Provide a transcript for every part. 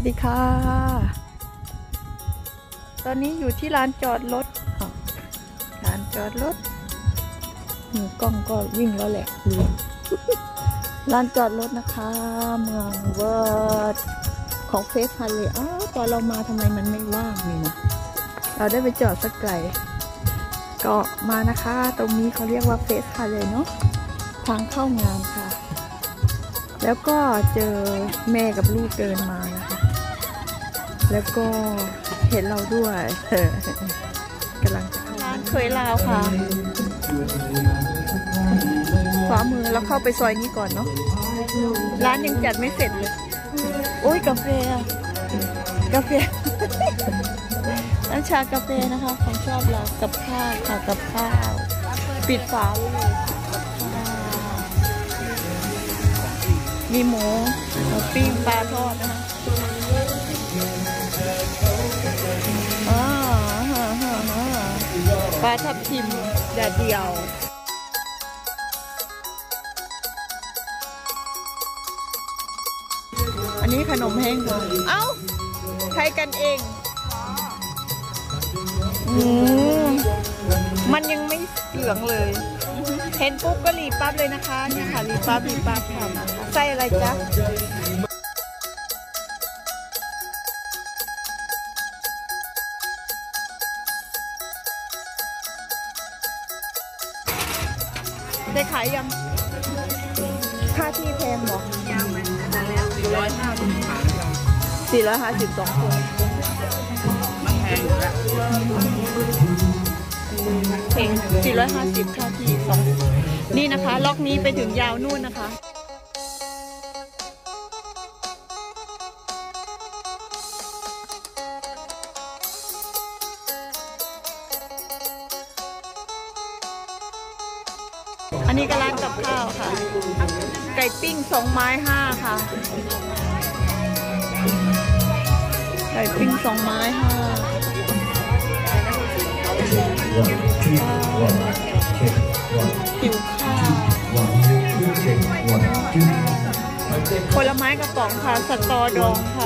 วัสดีค่ะตอนนี้อยู่ที่ร้านจอดรถร้านจอดรถมือกล้องก็วิ่งแล้วแหละลืมร้านจอดรถนะคะเมืองเวิร์ดของเฟสฮาร์เลย์ตอนเรามาทำไมมันไม่ว่างนี่นะเราได้ไปจอดสักไกลก็มานะคะตรงนี้เขาเรียกว่าเฟสฮาร์เลย์เนาะทางเข้างานค่ะแล้วก็เจอแม่กับลูกเดินมานะคะแล้วก็เห็นเราด้วยกำลังร้านเคยลาวค่ะขวามือเราเข้าไปซอยนี้ก่อนเนาะร้านยังจัดไม่เสร็จเลยโอ้ยกาแฟน้ำชากาแฟนะคะของชอบเรากับข้าวค่ะกับข้าวปิดฝาเลยมีหมูปิ้งปลาทอดนะคะปลาทับทิมแดดเดียวอันนี้ขนมแห้งค่ะเอ้าใช้กันเองมันยังไม่เหลืองเลยเห็นปุ๊บก็รีบปั๊บเลยนะคะเนี่ยค่ะรีบปั๊บค่ะใส่อะไรจ๊ะได้ขายยังค่าที่แพงบอกยังไม่แล้ว450 2 คนมันแพงอยู่แล้วเพลง450ค่าที่2นี่นะคะล็อกนี้ไปถึงยาวนู่นนะคะอันนี้ก็ร้านกับข้าวค่ะไก่ปิ้ง2 ไม้ 5ค่ะไก่ปิ้ง2 ไม้ 5หิวข้าวผลไม้กระป๋องค่ะสตอดองค่ะ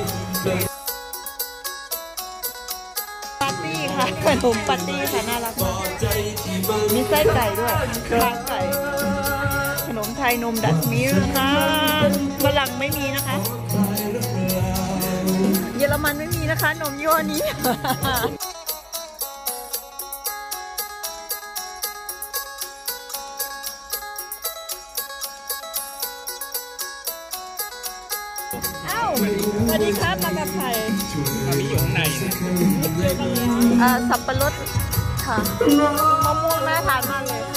ปาร์ตี้ค่ะขนมปาร์ตี้ค่ะน่ารักมากมีไส้ไก่ด้วยข้างไก่ขนมไทยนมดัชมิลค์ค่ะฝรั่งไม่มีนะคะเยอรมันไม่มีนะคะนมยี่ห้อนี้อ้าวสวัสดีครับมากับใครมีอยู่ข้างในสับปะรดค่ะมะม่วงน่าทานมากเลย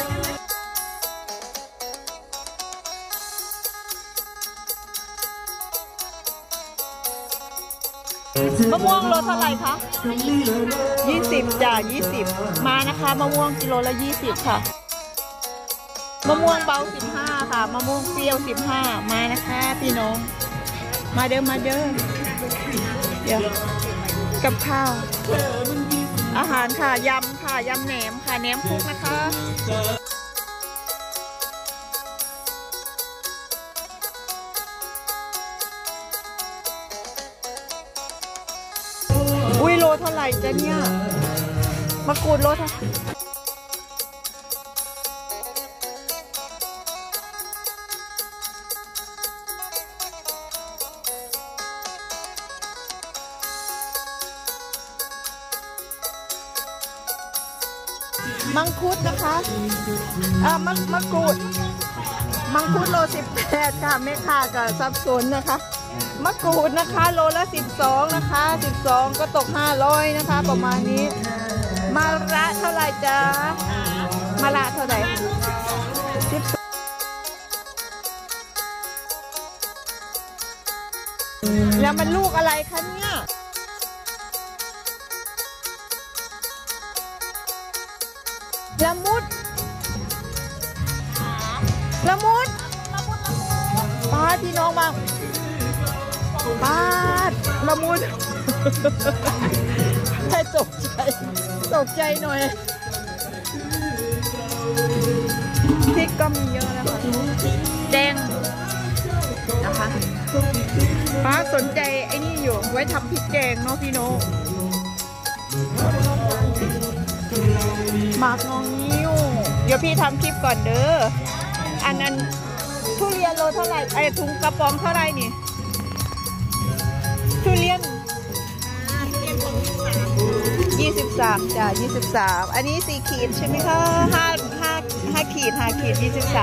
มะม่วงโลเท่าไหร่คะ20จ้ะ20มานะคะมะม่วงกิโลละ20ค่ะมะม่วงเบา15ค่ะมะม่วงเปรี้ยว15มานะคะพี่น้องมาเด้อเดี๋ยวกับข้าวอาหารค่ะยำค่ะยำแหนมค่ะแหนมคุกนะคะอุ้ยโลเท่าไหร่จ๊ะเนี่ยมะกรูดโลเท่ามังคุดนะคะมะกรูดมังคุดโล18ค่ะแม่ค้ากับซับซ้อนนะคะมะกรูดนะคะโลละ12นะคะ12ก็ตก500นะคะประมาณนี้มะระเท่าไหร่จ๊ะมะระเท่าไหร่แล้วมันลูกอะไรคะเนี่ยละมุดป้าพี่น้องมาป้าละมุดให้ตกใจหน่อยพริกก็มีเยอะนะคะแดงนะคะป้าสนใจไอ้นี่อยู่อยู่ไว้ทำพริกแกงเนาะพี่โนหมากงองนิ้วเดี๋ยวพี่ทำคลิปก่อนเด้ออันนั้นทุเรียนโลเท่าไหร่ไอ้ถุงกระป๋องเท่าไหร่นี่ทุเรียน23จ้ะ23อันนี้4ขีดใช่ไหมคะ5ขีด5ขีด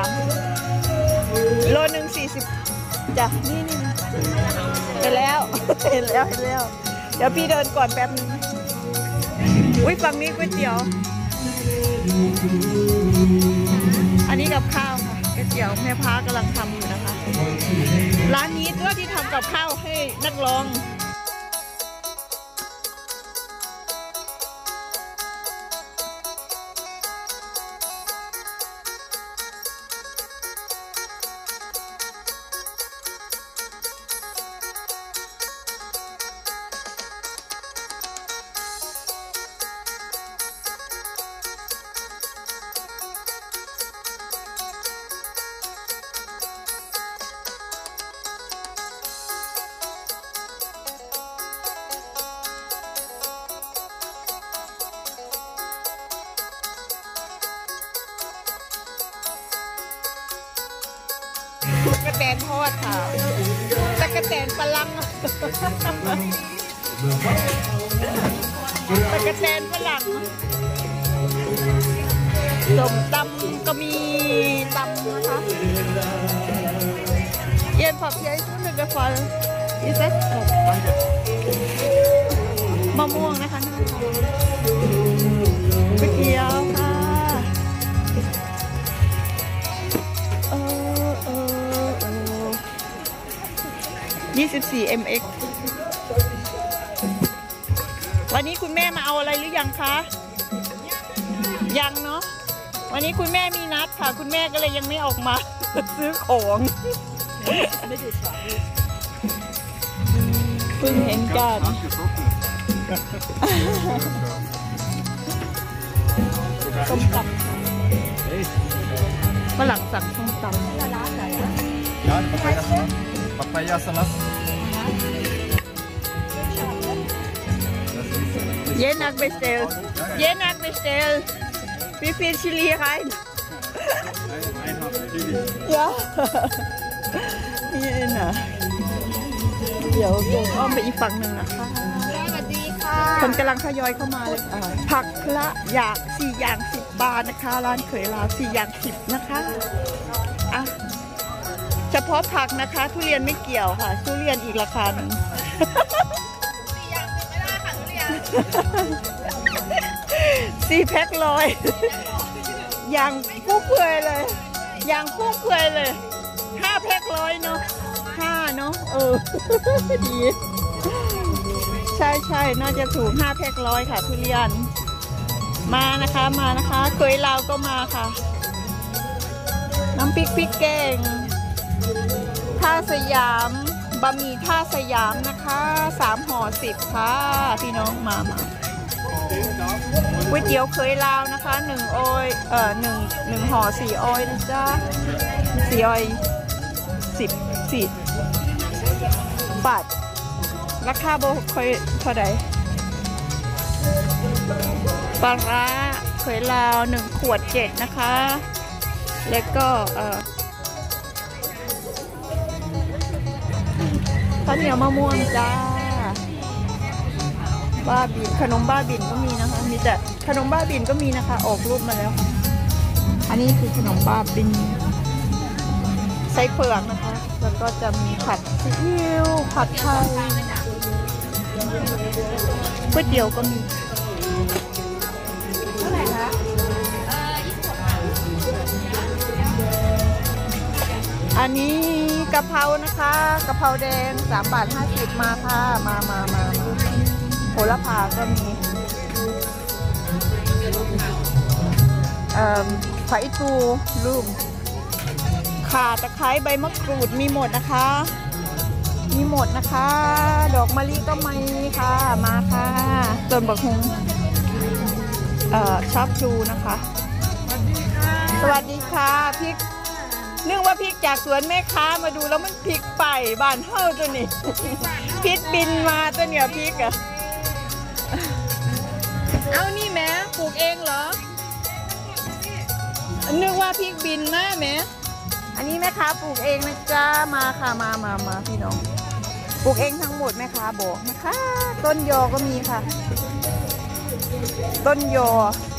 23โลหนึ่ง40จ้ะนี่เห็นแล้ว เห็นแล้วเดี๋ยวพี่เดินก่อนแป๊บนึงอุ้ยฝั่งนี้ก๋วยเตี๋ยวอันนี้กับข้าวค่ะก๋วยเตี๋ยวแม่พ้ากำลังทำอยู่นะคะร้านนี้ตัวที่ทำกับข้าวให้นักร้องตะกะแตนทอดค่ะตะกะแตนฝรั่งตะกะแตนฝรั่งส้มตำก็มีตำนะคะเย็นผักใหญ่ชุดหนึ่งกระฟอนอีเซ็ตมะม่วงนะคะก๋วยเตี๋ยวค่ะ24 mx วันนี้คุณแม่มาเอาอะไรหรือยังคะยังเนาะวันนี้คุณแม่มีนัดค่ะคุณแม่ก็เลยยังไม่ออกมา ซื้อของเพิ่งเห็นกันส้มตำฝรั่งสั่งส้มตำ Papaya salad. Jenak bestel. Jenak bestel. Wie viel Chili rein? Ja. Hierนะเดี๋ยวอ้อมไปอีกฝั่งหนึ่งนะคะสวัสดีค่ะคนกำลังทยอยเข้ามาเลยผักละอย่าง4อย่าง10 บาทนะคะร้านเขยลาว4อย่าง10นะคะอ่ะเฉพาะผักนะคะทุเรียนไม่เกี่ยวค่ะทุเรียนอีกราคาหนึ่ง4อย่าง10ไม่ได้ค่ะทุเรียน4 แพ็ค100อย่างฟุ่มเฟือยเลยอย่างฟุ่มเฟือยเลย5 แพ็ค100เนาะ5เนาะดีใช่น่าจะถูก5 แพ็ค100ค่ะทุเรียนมานะคะเคยลาวก็มาค่ะน้ำพริกแกงท่าสยามบะหมี่ท่าสยามนะคะ3 ห่อ 10ค่ะพี่น้องมาก๋วยเตี๋ยวเคยลาวนะคะ1 ออย1 ห่อ 4 ออยนะจ๊ะ4 ออย14 บาทราคาโบเคยเท่าไหร่ปลาร้าเคยลาว1 ขวด 7นะคะแล้วก็ข้าวเหนียวมะม่วงจ้าบ้าบินขนมบ้าบินก็มีนะคะมีแต่ขนมบ้าบินก็มีนะคะออกรูปมาแล้วอันนี้คือขนมบ้าบินไส้เผือกนะคะแล้วก็จะมีผัดซีอิ๊วผัดไทยก๋วยเตี๋ยวก็มีเท่าไหร่คะอันนี้กะเพรานะคะกะเพราแดง3 บาท 50มาค่ะมาโหระพาก็มีผักอีตูลูกข่าตะไคร้ใบมะกรูดมีหมดนะคะดอกมะลิก็มีค่ะมาค่ะต้นบักฮุงชอบดูนะคะสวัสดีค่ะพริกนึกว่าพริกจากสวนแม่ค้ามาดูแล้วมันพริกไปบ้านเฮาตัวนี้ พริกบินมาตัวเนี่ยพริกอะเอานี่แม่ปลูกเองเหรอนึกว่าพริกบินมาแม่อันนี้แม่ค้าปลูกเองนะจ๊ะมาค่ะมาพี่น้องปลูกเองทั้งหมดแม่ค้าบอกนะคะต้นยอก็มีค่ะ ต้นยอ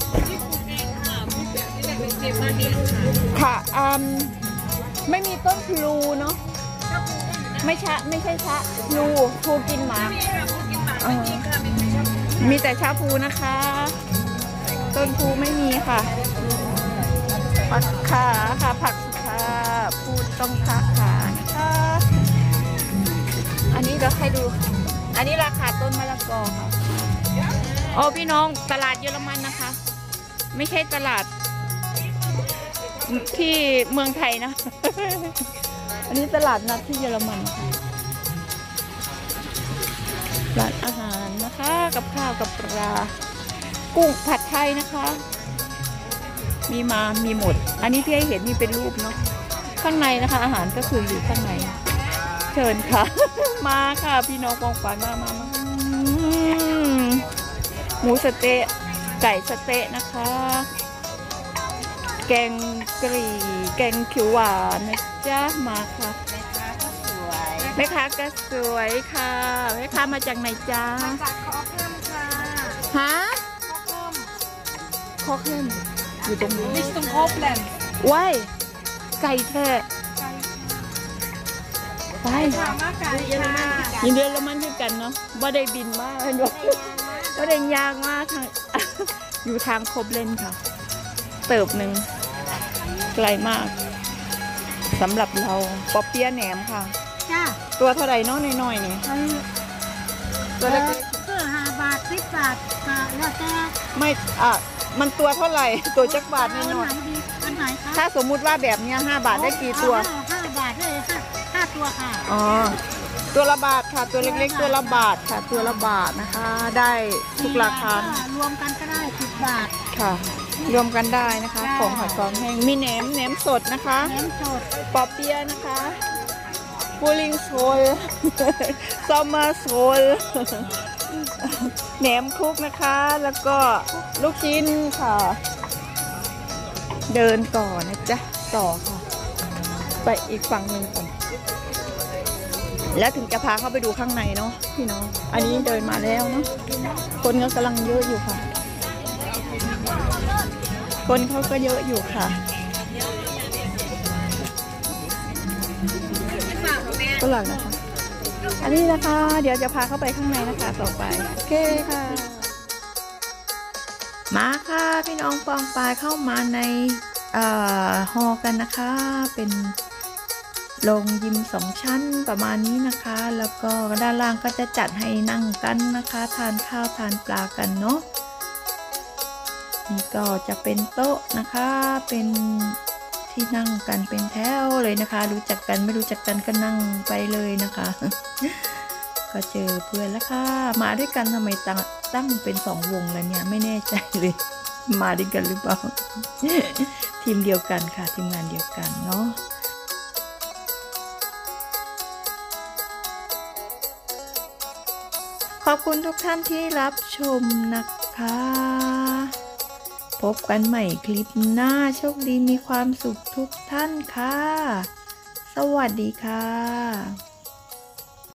ค่ะไม่มีต้นพลูเนาะไม่ใช่ชะพลูกินหมามีแต่ชาพลูนะคะ ต้นพลูไม่มีค่ะผักขาค่ะผักสุภาพพูดต้องค้าขานะคะอันนี้เราให้ดูอันนี้ราคาต้นมะละกอค่ะอ๋อพี่น้องตลาดเยอรมันนะคะไม่ใช่ตลาดที่เมืองไทยนะ อันนี้ตลาดนัดที่เยอรมันค่ะร้านอาหารนะคะกับข้าวกับปลากุ้งผัดไทยนะคะมีหมดอันนี้ที่ให้เห็นนี่เป็นรูปเนาะข้างในนะคะอาหารก็คืออยู่ข้างในเชิญค่ะ มาค่ะพี่น้องปองปานมาหมูสะเต๊ะไก่สะเต๊ะนะคะแกงกะหรี่แกงเขียวหวานนะจ๊ะมาค่ะแม่ค้าก็สวยค่ะแม่ค้ามาจากไหนจ๊ะมาจากคอเข้มค่ะฮะคอเข้มอยู่ตรงนี้ดิสตรงโคบแลนด์ว้ายไก่แท้ไปถามว่าไก่ค่ะยินดีแล้วมันด้วยกันเนาะบ่ได้บินมากบ่ได้ยางมากทาง อยู่ทางครบเลนค่ะเติบหนึ่งไกลมากสำหรับเราปอเปี๊ยะแหนมค่ะจ้าตัวเท่าไหร่น้อยน้อยๆนี่ตัวเล็กเพื่อ5 บาท 10 บาทค่ะแล้วแต่ๆไม่มันตัวเท่าไหร่ตัวจักบาทน้อยอันไหนดีอันไหนคะๆถ้าสมมุติว่าแบบเนี้ย5 บาทได้กี่ตัว 5 บาทเลยห้าตัวค่ะอ๋อตัวละบาทค่ะตัวเล็กๆตัวละบาทค่ะตัวละบาทนะคะ ได้ทุกราคารวมกันก็ได้10 บาทค่ะรวมกันได้นะคะของผัดกรองแห้งมีแหนมสดนะคะแหนมสดปอเปี๊ยะนะคะฟูลิงโซล ซอมมาโซล แหนมคุกนะคะแล้วก็ลูกชิ้นค่ะ เดินก่อนนะจ๊ะต่อค่ะไปอีกฝั่งหนึ่งก่อนแล้วถึงจะพาเข้าไปดูข้างในเนาะพี่น้องอันนี้เดินมาแล้วเนาะคนก็กำลังเยอะอยู่ค่ะคนเขาก็เยอะอยู่ค่ะฝรั่งนะคะอันนี้นะคะ เดี๋ยวจะพาเข้าไปข้างในนะคะต่อไปโอเคค่ะมาค่ะพี่น้องปองปายเข้ามาในฮอลกันนะคะเป็นโรงยิม2 ชั้นประมาณนี้นะคะแล้วก็ด้านล่างก็จะจัดให้นั่งกันนะคะทานข้าวทานปลากันเนาะนี่ก็จะเป็นโต๊ะนะคะเป็นที่นั่งกันเป็นแถวเลยนะคะรู้จักกันไม่รู้จักกันก็นั่งไปเลยนะคะ ก็เจอเพื่อนแล้วค่ะมาด้วยกันทำไมตั้งเป็น2 วงแล้วเนี่ยไม่แน่ใจเลยมาด้วยกันหรือเปล่า ทีมเดียวกันค่ะทีมงานเดียวกันเนาะขอบคุณทุกท่านที่รับชมนะคะพบกันใหม่คลิปหน้าโชคดีมีความสุขทุกท่านค่ะสวัสดีค่ะ